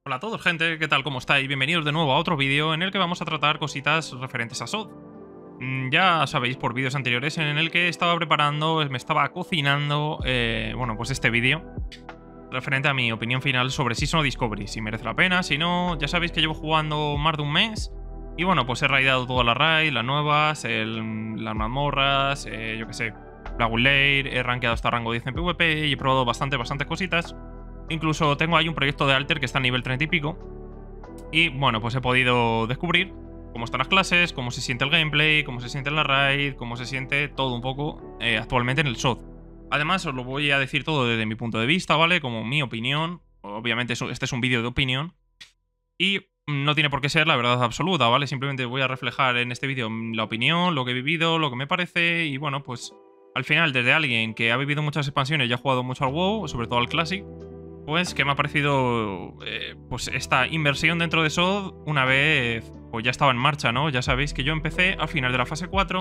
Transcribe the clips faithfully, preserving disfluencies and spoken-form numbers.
Hola a todos, gente, ¿qué tal? ¿Cómo estáis? Bienvenidos de nuevo a otro vídeo en el que vamos a tratar cositas referentes a S O D. Mm, Ya sabéis por vídeos anteriores en el que estaba preparando, me estaba cocinando, eh, bueno, pues este vídeo referente a mi opinión final sobre Season of Discovery, si merece la pena, si no, ya sabéis que llevo jugando más de un mes y bueno, pues he raidado todas las raids, las nuevas, el, las mazmorras, eh, yo qué sé, Blackwood Lair, he rankeado hasta rango diez en PvP y he probado bastante, bastantes cositas. Incluso tengo ahí un proyecto de Alter que está a nivel treinta y pico. Y bueno, pues he podido descubrir cómo están las clases, cómo se siente el gameplay, cómo se siente la raid, cómo se siente todo un poco eh, actualmente en el S O D. Además, os lo voy a decir todo desde mi punto de vista, ¿vale? Como mi opinión. Obviamente este es un vídeo de opinión. Y no tiene por qué ser la verdad absoluta, ¿vale? Simplemente voy a reflejar en este vídeo la opinión, lo que he vivido, lo que me parece. Y bueno, pues al final, desde alguien que ha vivido muchas expansiones y ha jugado mucho al WoW, sobre todo al Classic, pues que me ha parecido eh, pues esta inversión dentro de S O D una vez pues ya estaba en marcha, ¿no? Ya sabéis que yo empecé al final de la fase cuatro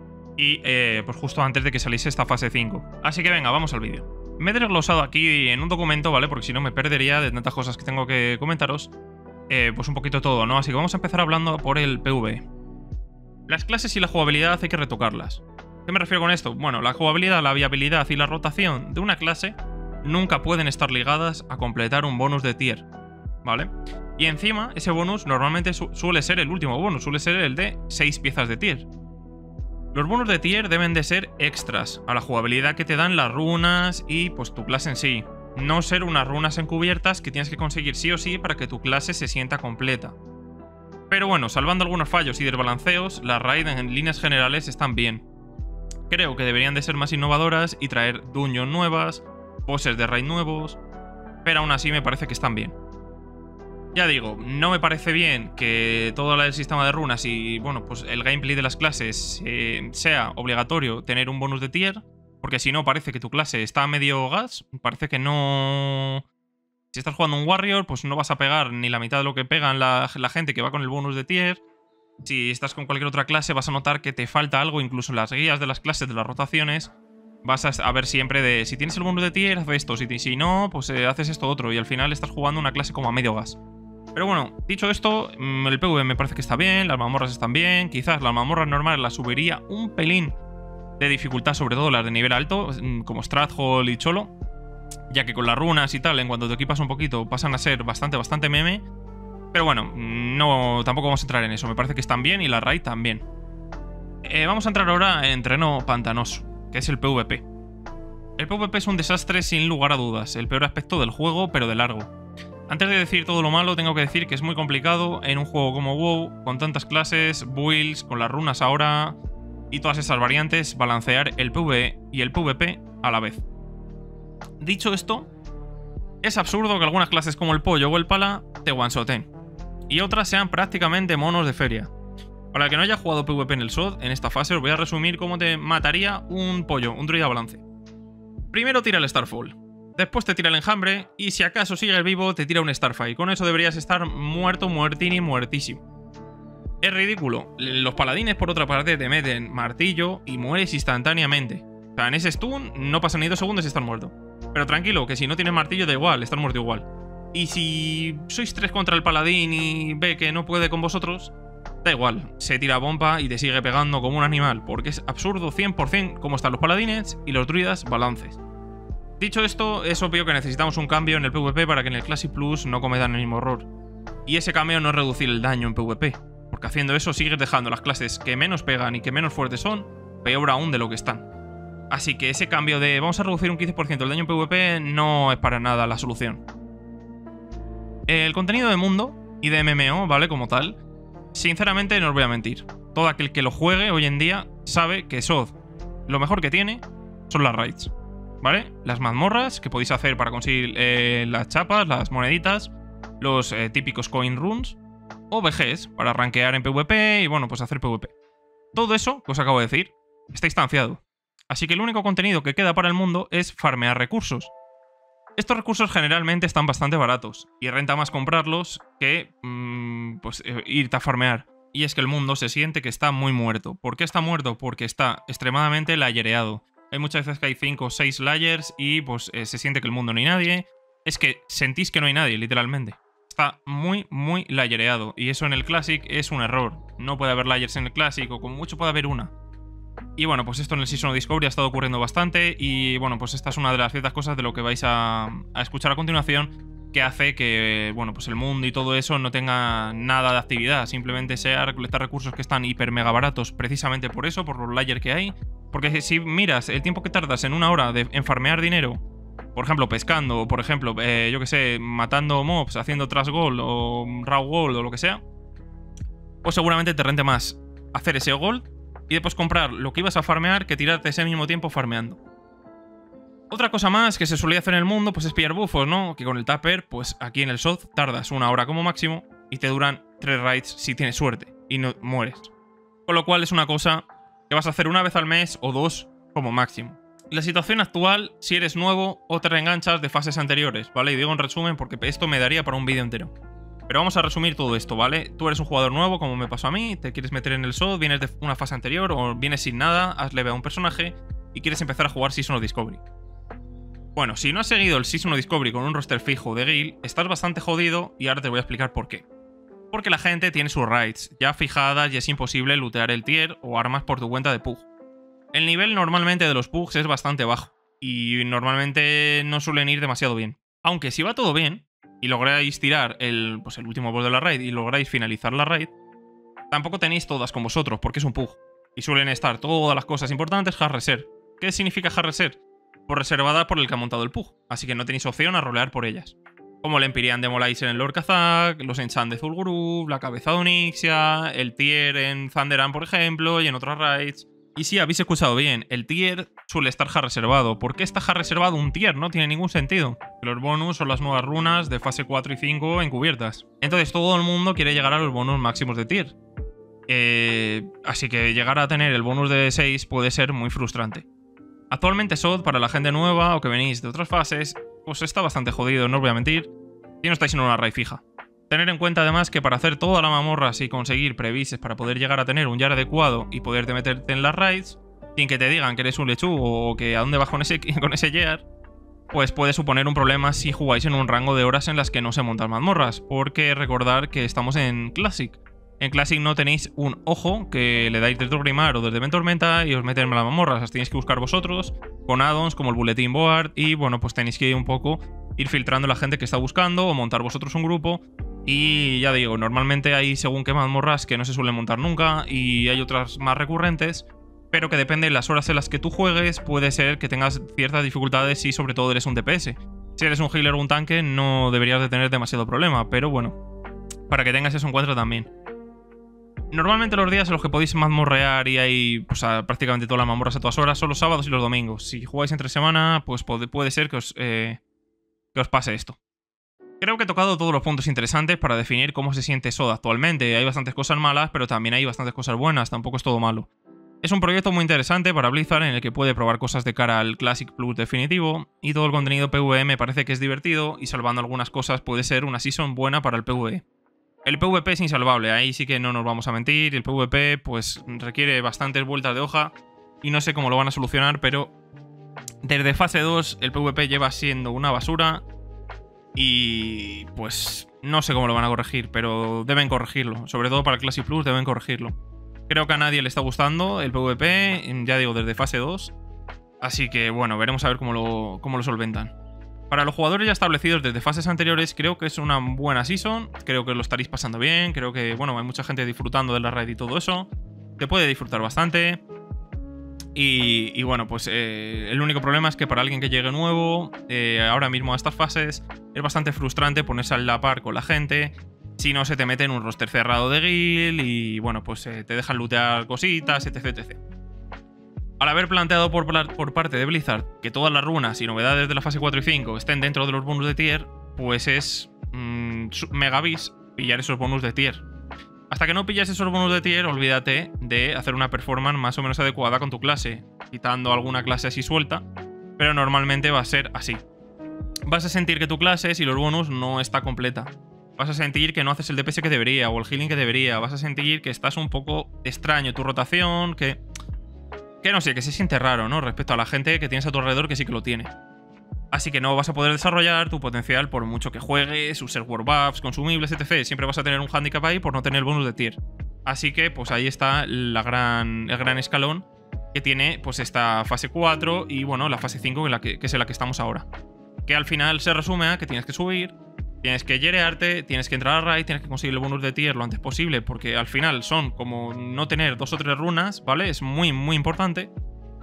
y eh, pues justo antes de que saliese esta fase cinco. Así que venga, vamos al vídeo. Me he desglosado aquí en un documento, ¿vale? Porque si no me perdería de tantas cosas que tengo que comentaros. Eh, pues un poquito todo, ¿no? Así que vamos a empezar hablando por el PvE. Las clases y la jugabilidad hay que retocarlas. ¿Qué me refiero con esto? Bueno, la jugabilidad, la viabilidad y la rotación de una clase nunca pueden estar ligadas a completar un bonus de tier, ¿vale? Y encima, ese bonus normalmente su suele ser el último bonus, suele ser el de seis piezas de tier. Los bonus de tier deben de ser extras a la jugabilidad que te dan las runas y pues tu clase en sí. No ser unas runas encubiertas que tienes que conseguir sí o sí para que tu clase se sienta completa. Pero bueno, salvando algunos fallos y desbalanceos, las raids en líneas generales están bien. Creo que deberían de ser más innovadoras y traer dungeons nuevas, bosses de raid nuevos, pero aún así me parece que están bien. Ya digo, no me parece bien que todo el sistema de runas y bueno, pues el gameplay de las clases eh, sea obligatorio tener un bonus de tier, porque si no parece que tu clase está a medio gas, parece que no... Si estás jugando un warrior, pues no vas a pegar ni la mitad de lo que pegan la, la gente que va con el bonus de tier. Si estás con cualquier otra clase vas a notar que te falta algo, incluso en las guías de las clases de las rotaciones. Vas a ver siempre de, si tienes el bonus de tier, haz esto, si, si no, pues eh, haces esto otro, y al final estás jugando una clase como a medio gas. Pero bueno, dicho esto, el PvE me parece que está bien, las mazmorras están bien, quizás las mazmorras normales las subiría un pelín de dificultad, sobre todo las de nivel alto, como Strathold y Cholo, ya que con las runas y tal, en cuanto te equipas un poquito, pasan a ser bastante, bastante meme. Pero bueno, no, tampoco vamos a entrar en eso, me parece que están bien y la raid también. Eh, vamos a entrar ahora en terreno pantanoso, que es el PvP. El PvP es un desastre sin lugar a dudas, el peor aspecto del juego, pero de largo. Antes de decir todo lo malo, tengo que decir que es muy complicado en un juego como WoW, con tantas clases, builds, con las runas ahora y todas esas variantes, balancear el PvE y el PvP a la vez. Dicho esto, es absurdo que algunas clases como el pollo o el pala te one-shoten y otras sean prácticamente monos de feria. Para el que no haya jugado PvP en el S O D, en esta fase os voy a resumir cómo te mataría un pollo, un druida balance. Primero tira el Starfall, después te tira el enjambre y si acaso sigues vivo te tira un Starfire. Con eso deberías estar muerto, muertini, muertísimo. Es ridículo. Los paladines por otra parte te meten martillo y mueres instantáneamente. O sea, en ese stun no pasan ni dos segundos y estás muerto. Pero tranquilo, que si no tienes martillo da igual, estás muerto igual. Y si sois tres contra el paladín y ve que no puede con vosotros, da igual, se tira bomba y te sigue pegando como un animal, porque es absurdo cien por cien cómo están los paladines y los druidas balances. Dicho esto, es obvio que necesitamos un cambio en el PvP para que en el Classic Plus no cometan el mismo error. Y ese cambio no es reducir el daño en PvP, porque haciendo eso sigues dejando las clases que menos pegan y que menos fuertes son, peor aún de lo que están. Así que ese cambio de vamos a reducir un quince por ciento el daño en PvP no es para nada la solución. El contenido de mundo y de M M O, ¿vale? Como tal, sinceramente no os voy a mentir. Todo aquel que lo juegue hoy en día sabe que S O D lo mejor que tiene son las raids, ¿vale? Las mazmorras que podéis hacer para conseguir eh, las chapas, las moneditas, los eh, típicos coin runes o V Gs para rankear en PvP y bueno, pues hacer PvP. Todo eso que os acabo de decir está instanciado. Así que el único contenido que queda para el mundo es farmear recursos. Estos recursos generalmente están bastante baratos y renta más comprarlos que mmm, pues, eh, irte a farmear. Y es que el mundo se siente que está muy muerto. ¿Por qué está muerto? Porque está extremadamente layereado. Hay muchas veces que hay cinco o seis layers y pues eh, se siente que el mundo no hay nadie. Es que sentís que no hay nadie, literalmente. está muy, muy layereado. Y eso en el Classic es un error. No puede haber layers en el Classic, o como mucho puede haber una. Y bueno, pues esto en el Season of Discovery ha estado ocurriendo bastante. Y bueno, pues esta es una de las ciertas cosas de lo que vais a, a escuchar a continuación, que hace que, bueno, pues el mundo y todo eso no tenga nada de actividad. Simplemente sea recolectar recursos que están hiper mega baratos precisamente por eso, por los layers que hay. Porque si miras el tiempo que tardas en una hora de, en farmear dinero, por ejemplo, pescando, o por ejemplo, eh, yo que sé, matando mobs, haciendo trash gold o raw gold o lo que sea, pues seguramente te rente más hacer ese gold y después comprar lo que ibas a farmear que tirarte ese mismo tiempo farmeando. Otra cosa más que se solía hacer en el mundo, pues es pillar bufos, ¿no? Que con el Tapper, pues aquí en el S O D tardas una hora como máximo y te duran tres raids si tienes suerte y no mueres. Con lo cual es una cosa que vas a hacer una vez al mes o dos como máximo. La situación actual, si eres nuevo o te reenganchas de fases anteriores, ¿vale? Y digo en resumen porque esto me daría para un vídeo entero. Pero vamos a resumir todo esto, ¿vale? Tú eres un jugador nuevo, como me pasó a mí, te quieres meter en el S O D, vienes de una fase anterior o vienes sin nada, has leve a un personaje y quieres empezar a jugar Season of Discovery. Bueno, si no has seguido el Season of Discovery con un roster fijo de guild, estás bastante jodido y ahora te voy a explicar por qué. Porque la gente tiene sus raids ya fijadas y es imposible lootear el tier o armas por tu cuenta de Pug. El nivel normalmente de los Pugs es bastante bajo y normalmente no suelen ir demasiado bien. Aunque si va todo bien y lográis tirar el, pues el último boss de la raid y lográis finalizar la raid, tampoco tenéis todas con vosotros porque es un Pug. Y suelen estar todas las cosas importantes hard reserve. ¿Qué significa hard reserve? Pues reservada por el que ha montado el Pug, así que no tenéis opción a rolear por ellas. Como el Empyrean de Molais en el Lord Kazak, los Enchant de Zul'Gurub, la cabeza de Onyxia, el tier en Thunderan, por ejemplo, y en otras raids. Y sí, habéis escuchado bien, el tier suele estar hard reservado. ¿Por qué está hard reservado un tier? No tiene ningún sentido. Los bonus son las nuevas runas de fase cuatro y cinco encubiertas. Entonces todo el mundo quiere llegar a los bonus máximos de tier. Eh, así que llegar a tener el bonus de seis puede ser muy frustrante. Actualmente S O D, para la gente nueva o que venís de otras fases, pues está bastante jodido, no os voy a mentir, si no estáis en una raid fija. Tener en cuenta además que para hacer toda la mamorra y conseguir previses para poder llegar a tener un yard adecuado y poderte meterte en las raids, sin que te digan que eres un lechugo o que a dónde vas con ese, con ese yard, pues puede suponer un problema si jugáis en un rango de horas en las que no se montan mazmorras, porque recordar que estamos en Classic. En Classic no tenéis un ojo que le dais desde Orgrimmar o desde Ventormenta y os meten en las mamorras, las tenéis que buscar vosotros con addons como el Bulletin Board y bueno, pues tenéis que ir un poco ir filtrando la gente que está buscando o montar vosotros un grupo. Y ya digo, normalmente hay según qué mazmorras que no se suelen montar nunca y hay otras más recurrentes, pero que depende de las horas en las que tú juegues, puede ser que tengas ciertas dificultades si sobre todo eres un D P S. Si eres un healer o un tanque no deberías de tener demasiado problema, pero bueno, para que tengas eso en cuenta también. Normalmente los días en los que podéis mazmorrear y hay pues, prácticamente todas las mazmorras a todas horas son los sábados y los domingos. Si jugáis entre semana, pues puede, puede ser que os, eh, que os pase esto. Creo que he tocado todos los puntos interesantes para definir cómo se siente S O D actualmente. Hay bastantes cosas malas, pero también hay bastantes cosas buenas, tampoco es todo malo. Es un proyecto muy interesante para Blizzard en el que puede probar cosas de cara al Classic Plus definitivo, y todo el contenido PvE me parece que es divertido y salvando algunas cosas puede ser una season buena para el PvE. El PvP es insalvable, ahí sí que no nos vamos a mentir, el PvP pues requiere bastantes vueltas de hoja y no sé cómo lo van a solucionar, pero desde fase dos el PvP lleva siendo una basura. Y pues no sé cómo lo van a corregir, pero deben corregirlo. Sobre todo para el Classic Plus deben corregirlo. Creo que a nadie le está gustando el PvP, ya digo, desde fase dos. Así que bueno, veremos a ver cómo lo, cómo lo solventan. Para los jugadores ya establecidos desde fases anteriores, creo que es una buena season. Creo que lo estaréis pasando bien. Creo que, bueno, hay mucha gente disfrutando de la raid y todo eso. Te puede disfrutar bastante. Y, y bueno, pues eh, el único problema es que para alguien que llegue nuevo, eh, ahora mismo a estas fases, es bastante frustrante ponerse a la par con la gente si no se te mete en un roster cerrado de guild y bueno, pues eh, te dejan lootear cositas, etc, etcétera. Al haber planteado por, por parte de Blizzard que todas las runas y novedades de la fase cuatro y cinco estén dentro de los bonus de tier, pues es mmm, megavis pillar esos bonus de tier. Hasta que no pilles esos bonus de tier, olvídate de hacer una performance más o menos adecuada con tu clase, quitando alguna clase así suelta, pero normalmente va a ser así. Vas a sentir que tu clase, si los bonus, no está completa. Vas a sentir que no haces el D P S que debería o el healing que debería. Vas a sentir que estás un poco extraño tu rotación, que... Que no sé, que se siente raro, ¿no? Respecto a la gente que tienes a tu alrededor que sí que lo tiene. Así que no vas a poder desarrollar tu potencial por mucho que juegues, uses word buffs, consumibles, etcétera. Siempre vas a tener un handicap ahí por no tener el bonus de tier. Así que pues ahí está la gran, el gran escalón que tiene pues esta fase cuatro y bueno, la fase cinco en la que, que es en la que estamos ahora. Que al final se resume a que tienes que subir, tienes que yerearte, tienes que entrar a raid, tienes que conseguir el bonus de tier lo antes posible, porque al final son como no tener dos o tres runas, ¿vale? Es muy, muy importante.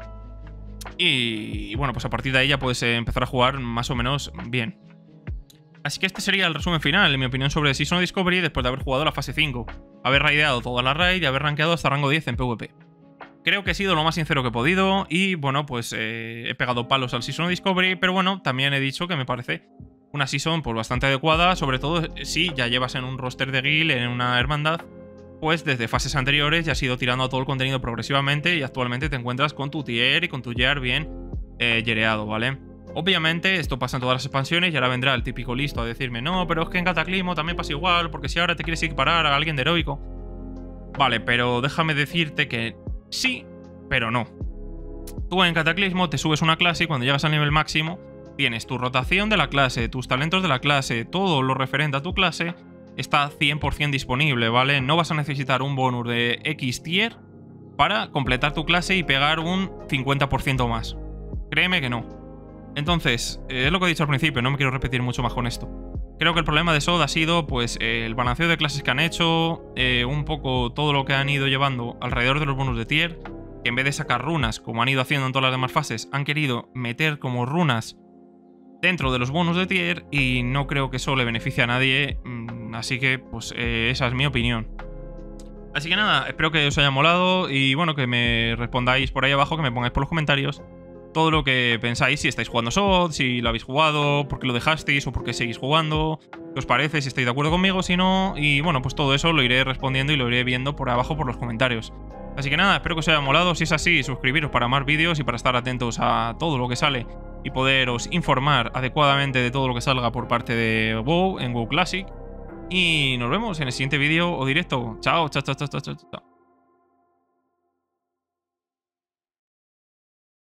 Y bueno, pues a partir de ahí ya puedes empezar a jugar más o menos bien. Así que este sería el resumen final, en mi opinión, sobre Season of Discovery después de haber jugado la fase cinco. Haber raideado toda la raid y haber rankeado hasta rango diez en PvP. Creo que he sido lo más sincero que he podido y bueno, pues eh, he pegado palos al Season of Discovery, pero bueno, también he dicho que me parece una Season pues bastante adecuada, sobre todo si ya llevas en un roster de guild, en una hermandad, pues desde fases anteriores ya has ido tirando a todo el contenido progresivamente y actualmente te encuentras con tu tier y con tu year bien eh, yereado, ¿vale? Obviamente esto pasa en todas las expansiones y ahora vendrá el típico listo a decirme no, pero es que en Cataclismo también pasa igual, porque si ahora te quieres equiparar a alguien de heroico. Vale, pero déjame decirte que sí, pero no. Tú en Cataclismo te subes una clase y cuando llegas al nivel máximo tienes tu rotación de la clase, tus talentos de la clase, todo lo referente a tu clase está cien por cien disponible, ¿vale? No vas a necesitar un bonus de X tier para completar tu clase y pegar un cincuenta por ciento más. Créeme que no. Entonces, eh, es lo que he dicho al principio, no me quiero repetir mucho más con esto. Creo que el problema de S O D ha sido pues eh, el balanceo de clases que han hecho, eh, un poco todo lo que han ido llevando alrededor de los bonus de tier, que en vez de sacar runas, como han ido haciendo en todas las demás fases, han querido meter como runas dentro de los bonus de tier y no creo que eso le beneficie a nadie, mmm, así que pues eh, esa es mi opinión. Así que nada, espero que os haya molado y bueno, que me respondáis por ahí abajo, que me pongáis por los comentarios todo lo que pensáis, si estáis jugando S O D, si lo habéis jugado, por qué lo dejasteis o por qué seguís jugando, qué os parece, si estáis de acuerdo conmigo, si no, y bueno, pues todo eso lo iré respondiendo y lo iré viendo por abajo por los comentarios. Así que nada, espero que os haya molado, si es así, suscribiros para más vídeos y para estar atentos a todo lo que sale y poderos informar adecuadamente de todo lo que salga por parte de WoW en WoW Classic. Y nos vemos en el siguiente vídeo o directo. Chao, chao, chao, chao, chao, chao.